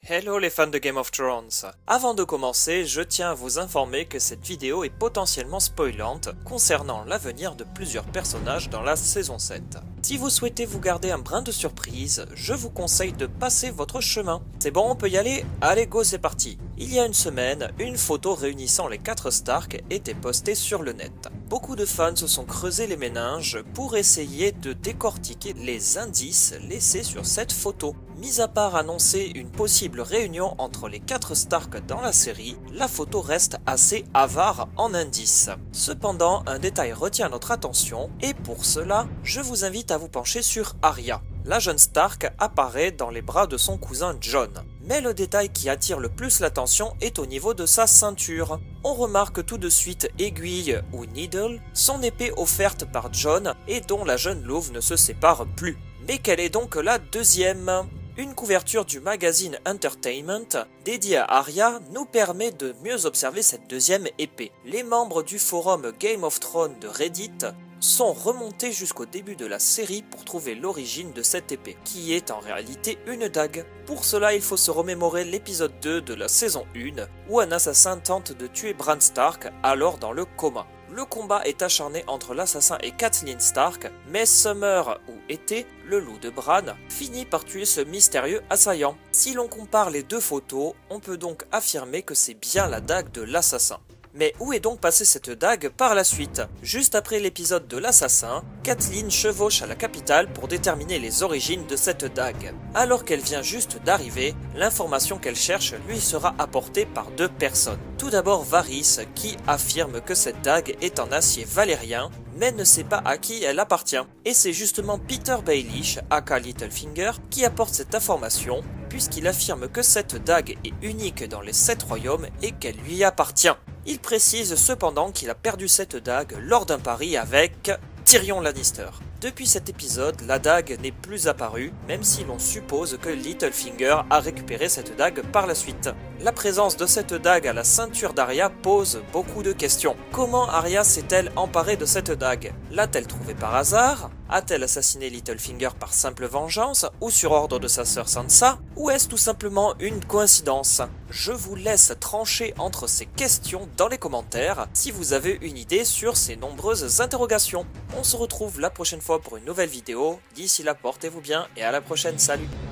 Hello les fans de Game of Thrones. Avant de commencer, je tiens à vous informer que cette vidéo est potentiellement spoilante concernant l'avenir de plusieurs personnages dans la saison 7. Si vous souhaitez vous garder un brin de surprise, je vous conseille de passer votre chemin. C'est bon, on peut y aller? Allez go, c'est parti. Il y a une semaine, une photo réunissant les 4 Stark était postée sur le net. Beaucoup de fans se sont creusés les méninges pour essayer de décortiquer les indices laissés sur cette photo. Mis à part annoncer une possible réunion entre les 4 Stark dans la série, la photo reste assez avare en indices. Cependant, un détail retient notre attention et pour cela, je vous invite à vous pencher sur Arya. La jeune Stark apparaît dans les bras de son cousin Jon. Mais le détail qui attire le plus l'attention est au niveau de sa ceinture. On remarque tout de suite Aiguille ou Needle, son épée offerte par Jon et dont la jeune louve ne se sépare plus. Mais quelle est donc la deuxième ? Une couverture du magazine Entertainment dédiée à Arya nous permet de mieux observer cette deuxième épée. Les membres du forum Game of Thrones de Reddit sont remontés jusqu'au début de la série pour trouver l'origine de cette épée, qui est en réalité une dague. Pour cela, il faut se remémorer l'épisode 2 de la saison 1, où un assassin tente de tuer Bran Stark, alors dans le coma. Le combat est acharné entre l'assassin et Catelyn Stark, mais Summer, ou Été, le loup de Bran, finit par tuer ce mystérieux assaillant. Si l'on compare les deux photos, on peut donc affirmer que c'est bien la dague de l'assassin. Mais où est donc passée cette dague par la suite? Juste après l'épisode de l'assassin, Catelyn chevauche à la capitale pour déterminer les origines de cette dague. Alors qu'elle vient juste d'arriver, l'information qu'elle cherche lui sera apportée par deux personnes. Tout d'abord Varys, qui affirme que cette dague est en acier valérien, mais ne sait pas à qui elle appartient. Et c'est justement Peter Baelish, aka Littlefinger, qui apporte cette information, puisqu'il affirme que cette dague est unique dans les 7 royaumes et qu'elle lui appartient. Il précise cependant qu'il a perdu cette dague lors d'un pari avec Tyrion Lannister. Depuis cet épisode, la dague n'est plus apparue, même si l'on suppose que Littlefinger a récupéré cette dague par la suite. La présence de cette dague à la ceinture d'Arya pose beaucoup de questions. Comment Arya s'est-elle emparée de cette dague? L'a-t-elle trouvée par hasard? A-t-elle assassiné Littlefinger par simple vengeance ou sur ordre de sa sœur Sansa? Ou est-ce tout simplement une coïncidence? Je vous laisse trancher entre ces questions dans les commentaires si vous avez une idée sur ces nombreuses interrogations. On se retrouve la prochaine fois pour une nouvelle vidéo. D'ici là, portez-vous bien et à la prochaine, salut!